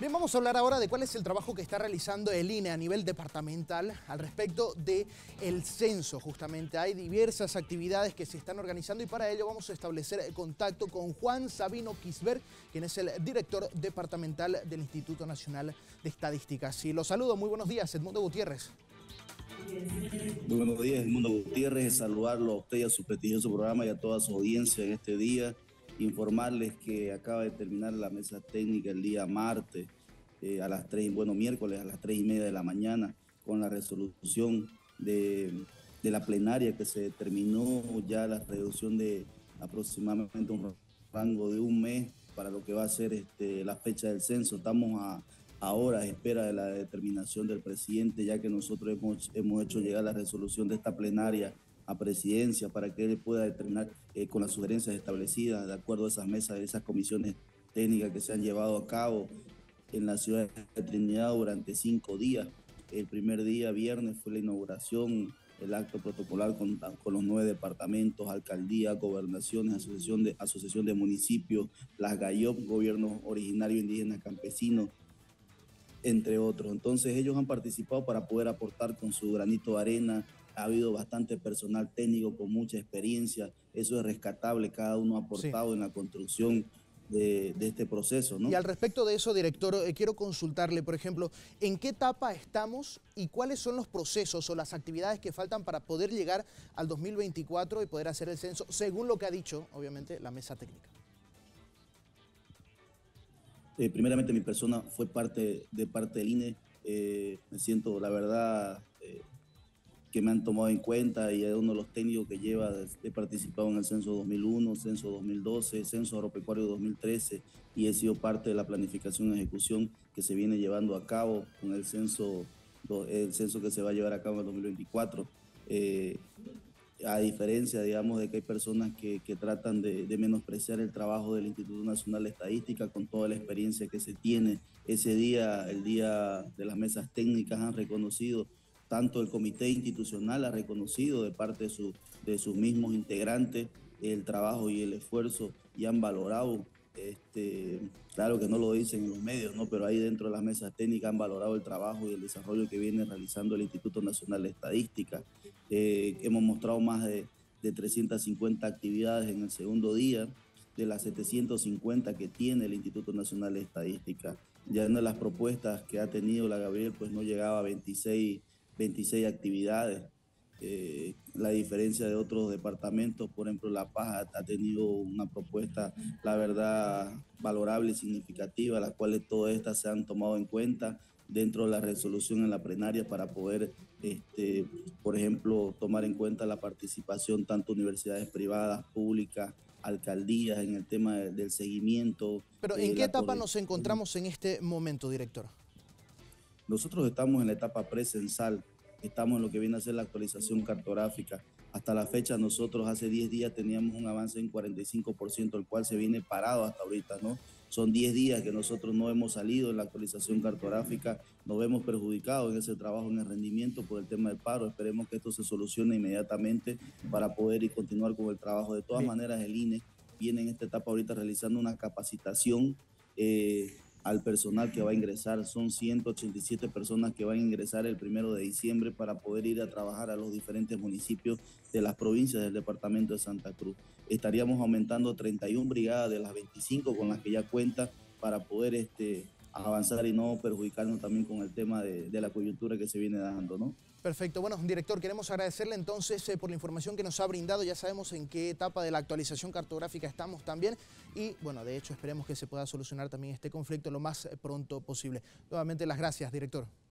Bien, vamos a hablar ahora de cuál es el trabajo que está realizando el INE a nivel departamental al respecto del censo. Justamente hay diversas actividades que se están organizando y para ello vamos a establecer contacto con Juan Sabino Quisbert, quien es el director departamental del Instituto Nacional de Estadísticas. Y lo saludo, muy buenos días, Edmundo Gutiérrez. Muy buenos días, Edmundo Gutiérrez, saludarlo a usted y a su prestigioso programa y a toda su audiencia en este día. Informarles que acaba de terminar la mesa técnica el día martes a las 3, miércoles a las 3:30 de la mañana, con la resolución de la plenaria que se determinó ya la reducción de aproximadamente un rango de un mes para lo que va a ser la fecha del censo. Estamos ahora a espera de la determinación del presidente, ya que nosotros hemos hecho llegar la resolución de esta plenaria a presidencia para que él pueda determinar con las sugerencias establecidas de acuerdo a esas mesas, esas comisiones técnicas que se han llevado a cabo en la ciudad de Trinidad durante 5 días. El primer día, viernes, fue la inauguración, el acto protocolar con los 9 departamentos, alcaldías, gobernaciones, asociación de municipios, las GAYOP, gobiernos originarios, indígenas, campesinos, entre otros. Entonces ellos han participado para poder aportar con su granito de arena. Ha habido bastante personal técnico con mucha experiencia, eso es rescatable, cada uno ha aportado Sí. en la construcción de este proceso, Y ¿no? al respecto de eso, director, quiero consultarle, por ejemplo, ¿en qué etapa estamos y cuáles son los procesos o las actividades que faltan para poder llegar al 2024 y poder hacer el censo, según lo que ha dicho, obviamente, la mesa técnica? Primeramente, mi persona fue parte del INE. Me siento, la verdad, que me han tomado en cuenta y es uno de los técnicos que he participado en el censo 2001, censo 2012, censo agropecuario 2013 y he sido parte de la planificación y ejecución que se viene llevando a cabo con el censo que se va a llevar a cabo en el 2024. A diferencia, digamos, de que hay personas que tratan de menospreciar el trabajo del Instituto Nacional de Estadística con toda la experiencia que se tiene. Ese día, el día de las mesas técnicas, han reconocido, tanto el comité institucional ha reconocido de parte de sus mismos integrantes el trabajo y el esfuerzo y han valorado, claro que no lo dicen en los medios, ¿no? Pero ahí dentro de las mesas técnicas han valorado el trabajo y el desarrollo que viene realizando el Instituto Nacional de Estadística. Hemos mostrado más de 350 actividades en el segundo día, de las 750 que tiene el Instituto Nacional de Estadística. Ya en las propuestas que ha tenido la Gabriel, pues no llegaba a 26 actividades. La diferencia de otros departamentos, por ejemplo, La Paz ha tenido una propuesta, la verdad, valorable y significativa, las cuales todas estas se han tomado en cuenta dentro de la resolución en la plenaria para poder, por ejemplo, tomar en cuenta la participación tanto universidades privadas, públicas, alcaldías en el tema del seguimiento, Pero ¿en qué la etapa nos coordinación. encontramos en este momento, director? Nosotros estamos en la etapa precensal, estamos en lo que viene a ser la actualización cartográfica. Hasta la fecha nosotros hace 10 días teníamos un avance en 45%, el cual se viene parado hasta ahorita, ¿no? Son 10 días que nosotros no hemos salido en la actualización cartográfica, nos vemos perjudicados en ese trabajo, en el rendimiento por el tema del paro. Esperemos que esto se solucione inmediatamente para poder ir continuar con el trabajo. De todas Bien. maneras, el INE viene en esta etapa ahorita realizando una capacitación al personal que va a ingresar. Son 187 personas que van a ingresar el 1 de diciembre para poder ir a trabajar a los diferentes municipios de las provincias del departamento de Santa Cruz. Estaríamos aumentando 31 brigadas de las 25 con las que ya cuenta para poder avanzar y no perjudicarnos también con el tema de la coyuntura que se viene dando, ¿no? Perfecto. Bueno, director, queremos agradecerle entonces por la información que nos ha brindado. Ya sabemos en qué etapa de la actualización cartográfica estamos también. Y, bueno, de hecho, esperemos que se pueda solucionar también este conflicto lo más pronto posible. Nuevamente, las gracias, director.